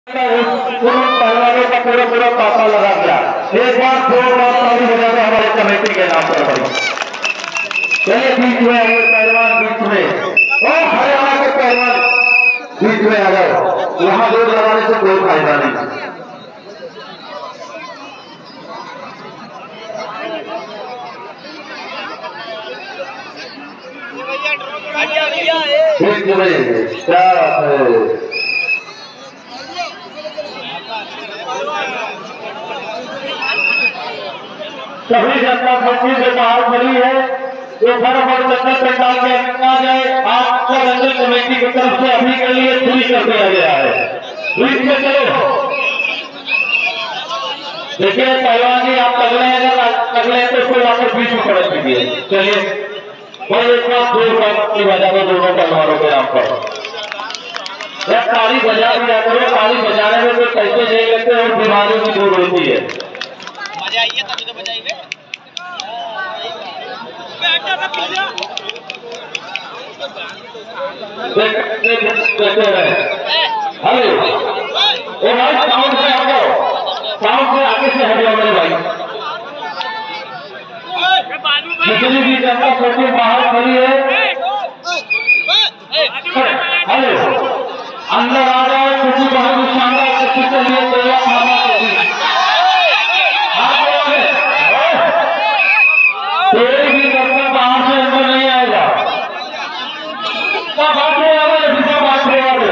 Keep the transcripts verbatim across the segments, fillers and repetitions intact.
पहलवानों का पूरा पूरा ताका लगा दिया। एक बार दो बार ताली बजा दो हमारे कमेटी के नाम पर बड़ी। चलिए बीच में आइए पहलवान, बीच में और हरियाणा के पहलवान बीच में आ जाओ। यहाँ रोड लगाने से कोई फायदा नहीं। बीच में क्या है? सभी जनता पार्टी से बाहर खड़ी है, जो फटाफट चक्कर पंडाल के अंदर आ जाए। आपका रंजन कमेटी की तरफ से अभी के लिए फ्री कर दिया गया है। बीच में चलो, देखिए पहलवानी आप तगड़े हैं, अगर तगड़े हैं तो उसको वापस बीच में पड़क दीजिए। चलिए भाई एक बार दो बात की बजा दो दोनों पहलवानों के नाम पर। जब ताली बजा दिया करो, ताली बजाने में कोई पैसे नहीं लेते और बीमारियों की दूर होती है। मजा आई है तभी तो बजाई बे। हेलो ओ भाई, साउंड से हटो, साउंड से आगे से हटो मेरे भाई। जितनी भी जनता पार्टी बाहर खड़ी है, हेलो अंदर आ जाए। किसी बहुत ही शानदार किसी के लिए सेवा खाना कोई भी दर्शक बाहर से अंदर नहीं आएगा। क्या बात है यार, जिसे बात है यार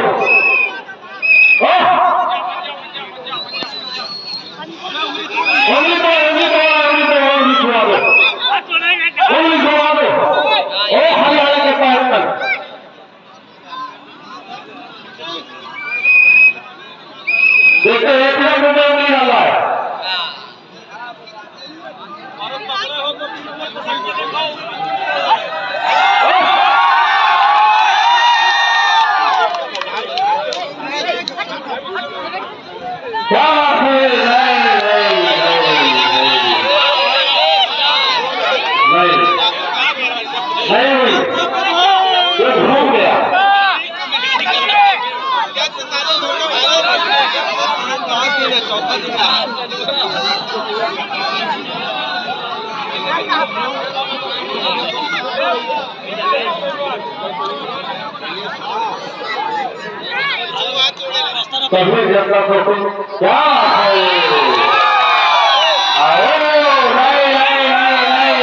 ओनली तो ओनली तो ओनली तो ओनली छुड़ा दो, ओनली छुड़ा दो। ओ हरियाणा के पास तक देखो एक लाख रुपये नहीं डाला है। क्या बात है? नहीं नहीं हुई, ये घूम गया। सभी जनता को क्या है? अरे नहीं नहीं नहीं नहीं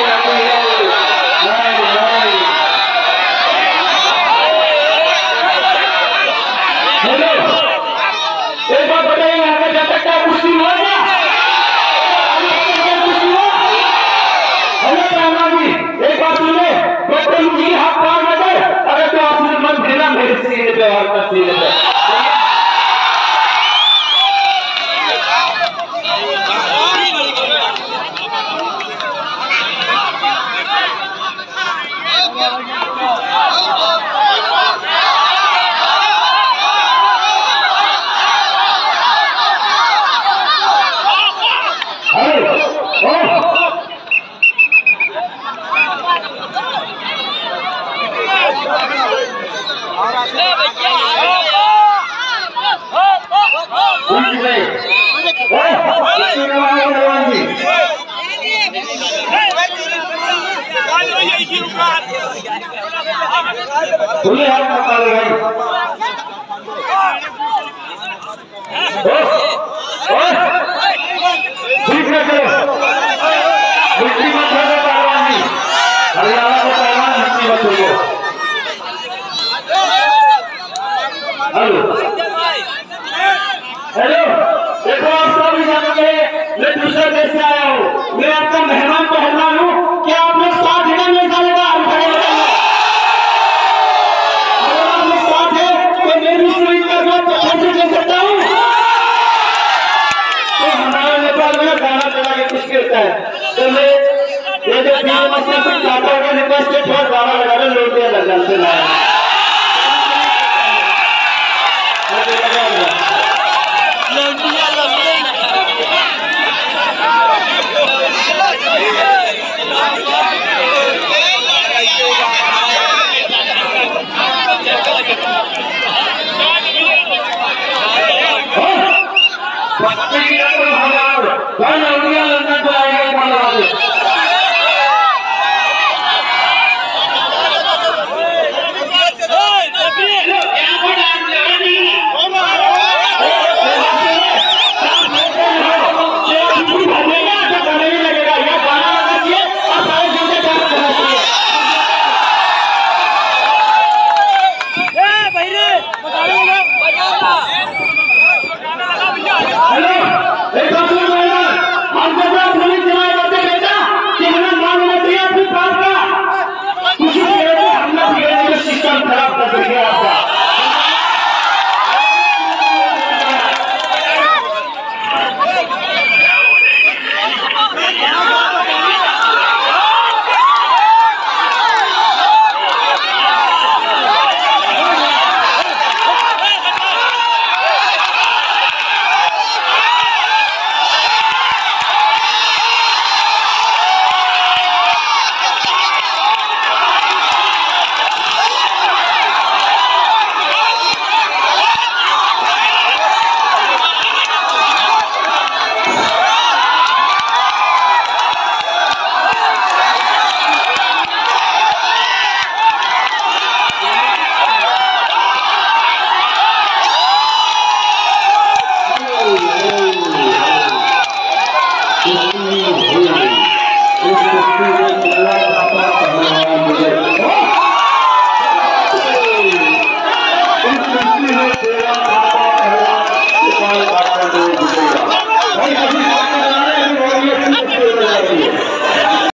हेलो एक बात बताइए, यहाँ पे जब तक क्या कुश्ती हुआ क्या? कुश्ती हुआ? हेलो रामा जी एक बात सुनिए, डॉक्टर मुझे हाथ पार न दे, अगर तो आपसे मन देना मेरे सीने पे और का सीने पे। खुले हाथ मत डालो भाई। ठीक है चलो, मिट्टी मत छोड़ो पहलवान जी, हरियाणा को पहलवान मिट्टी मत छोड़ो। हेलो हेलो देखो आप सभी जानते हैं मैं दूसरे देश से आया हूँ, मैं आपका मेहमान पहलवान हूँ। क्या आप लोग साथ जगह में डालेगा? तो मैं ये जो बीच मसला कुछ चाहता हूँ कि रिक्वेस्ट के थोड़ा गाना लगा दो, लोग दिया लग जाते हैं। पच्चीस हजार वन उड़िया